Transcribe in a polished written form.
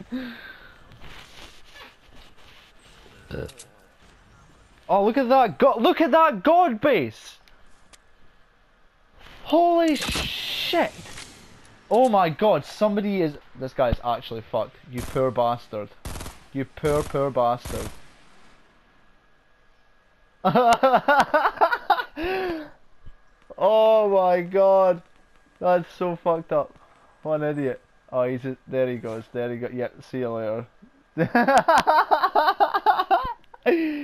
Oh, look at that god! Look at that god base! Holy shit! Oh my god, somebody is. This guy's actually fucked. You poor bastard. You poor bastard. Oh my god. That's so fucked up. What an idiot. Oh, he's just, there he goes. There he goes. Yeah, see you later.